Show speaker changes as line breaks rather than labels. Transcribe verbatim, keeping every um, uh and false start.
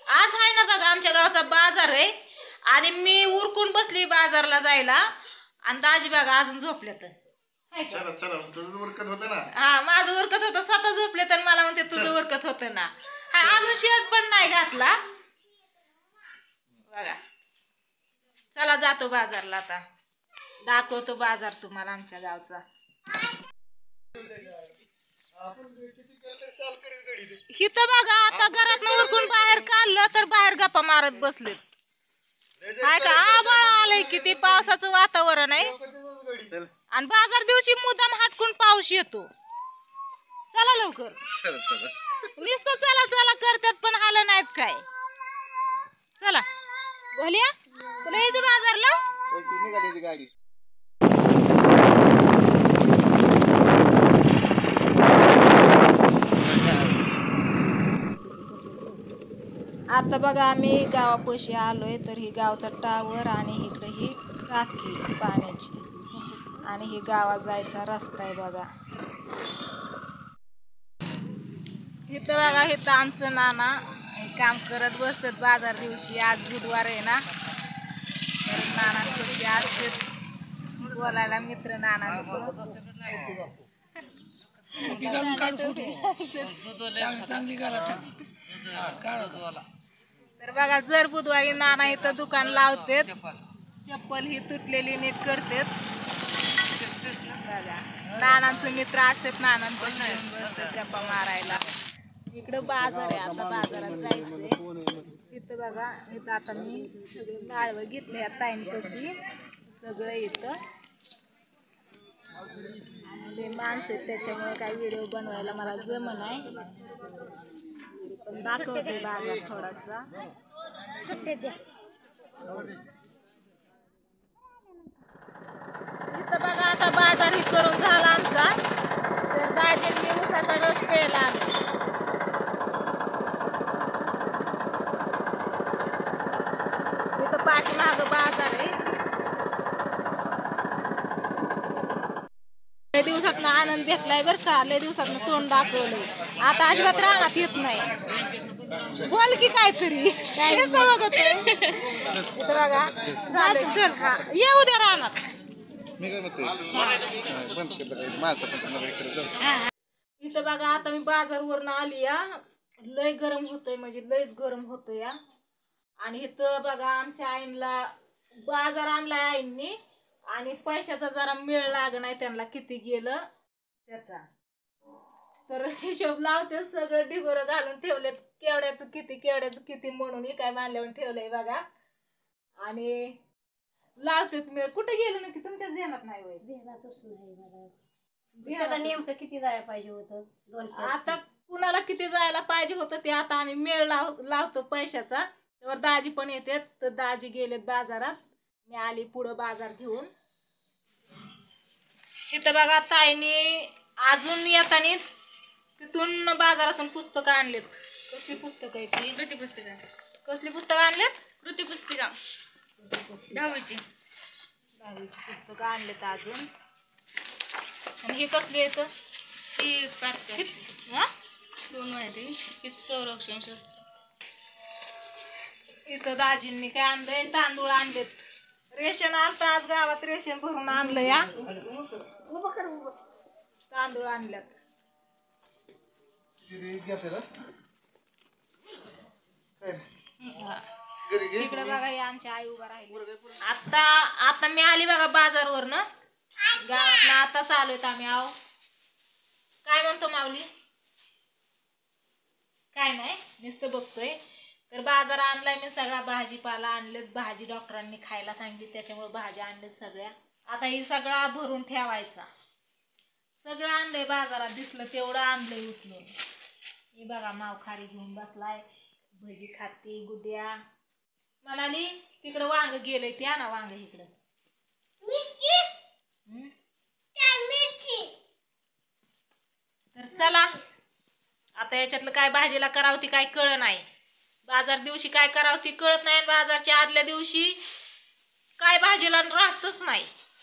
आज आहे ना बघा आमच्या गावचा बाजार आहे आणि मी उरकून बसली बाजारला जायला आणि दाजी बघा अजून झोपले तर
चला चला तुझं उरकत होतं ना.
हा माझं उरकत होतं स्वतः झोपले तर मला म्हणते तुझं उरकत होतं ना. हा अजून शर्ट पण नाही घातला बघा. चला जातो बाजारला आता दाखवतो बाजार तुम्हाला आमच्या गावचा. इथं बघा आता घरात उरकून बाहेर काढलं तर बाहेर गप्पा मारत बसलेत. काय का आभाळ आलंय किती पावसाचं वातावरण आहे आणि बाजार दिवशी मुद्दाम हटकून पाऊस येतो. चला लवकर नुसतं चला चला करतात पण आलं नाहीत काय. चला बोलिया तुला यायचं बाजारला.
गाडी
आता बघा आम्ही गावापाशी आलोय तर ही गावचा टावर आणि इकडे ही टाकी पाण्याची आणि ही गावात जायचा रस्ता आहे बघा. इथं बघा इथं आमचं नाना काम करत बसतात बाजार दिवशी. आज बुधवार आहे ना तर नाना कशी असते बोलायला मित्र नाना. तर बघा जर बुधवारी नाना इथं दुकान लावतेत चप्पल ही तुटलेली नीट करतेत बघा. नानांचं मित्र असतात नानांपाशी बसतात गप्पा मारायला. इकडं बाजार आहे आता बाजारात जायचंय. इथं बघा इथं आता मी सगळे माळव घेतले या ताईंपाशी सगळं इथं आणि ते माणसं आहेत त्याच्यामुळे काही व्हिडिओ बनवायला मला जमत नाही पण दाखवते बाजार थोडासा. सुट्टे द्या. इथं बघा आता बाजार ही करून झाला आमचा तर दाजींनी उसाचा रस प्यायला आलो. इथं पाठीमागं बाजार आहे. लय दिवसातून आनंद घेतलाय बरं का. लय दिवसातून तोंड दाखवलंय आता अजिबात रानात येत नाही. बोल की काहीतरी काय बघत इथं बघा चालेल चल हा ये उद्या रानात. इथं बघा आता मी बाजारवरून आली या. लय गरम होतोय म्हणजे लयच गरम होतोय या. आणि इथं बघा आमच्या आईला बाजार आणलाय आईंनी आणि पैशाचा जरा मेळ लाग नाही त्यांना किती गेलं त्याचा. तर हिशोब लावते सगळं ढिगोरं घालून ठेवलेत केवड्याचं किती केवड्याचं किती म्हणून काय मानल्यावर ठेवलंय बघा. आणि लावतेच मेळ. कुठे गेलो ना की तुमच्याच ध्यानात नाही होय. ध्यानातच नाही मला नेमकं किती जायला पाहिजे होतं. आता कुणाला किती जायला पाहिजे होतं ते आता आम्ही मेळ लाव लावतो पैशाचा. तर दाजी पण येतात तर दाजी गेलेत बाजारात. मी आली पुढं बाजार घेऊन. तिथं बघा ताईने अजून येताना तिथून बाजारातून पुस्तकं आणलेत. कसली पुस्तकं आहेत ती. कृती पुस्तकं. कसली पुस्तकं आणलेत. कृती पुस्तिका दहावीची दहावीची पुस्तकं आणलेत अजून. आणि हे कसले येतं ही प्रात्यक्षिक हा दोन माहिती संरक्षण शास्त्र. इथं दाजींनी काय आणलंय तांदूळ आणलेत. रेशन आणतं आज गावात रेशन भरून आणलं या. उभं कर उभं. तांदूळ आणल्यात. इकडे बघा हे आमची आई उभा राहिली. आता आता मी आली बघा बाजारवरनं गावातनं आता चालू आहेत आम्ही. आहो काय म्हणतो माऊली. काय नाही नुसतं बघतोय. तर बाजार आणलाय मी सगळा भाजीपाला आणलेत. भाजी डॉक्टरांनी खायला सांगितली त्याच्यामुळे भाज्या आणलेत सगळ्या. आता ही सगळा भरून ठेवायचा. सगळं आणलंय बाजारात दिसलं तेवढं आणलंय उचलून. हे बघा माव खारी घेऊन बसलाय. भजी खाती गुड्या म्हणाली तिकडं वांग गेलंय ते आणा वांग इकडं. तर चला आता याच्यातलं काय भाजीला करावं ती काय कळ नाही. बाजार दिवशी काय करावं ती कळत नाही. बाजारच्या आदल्या दिवशी काय भाजीला राहतच नाही.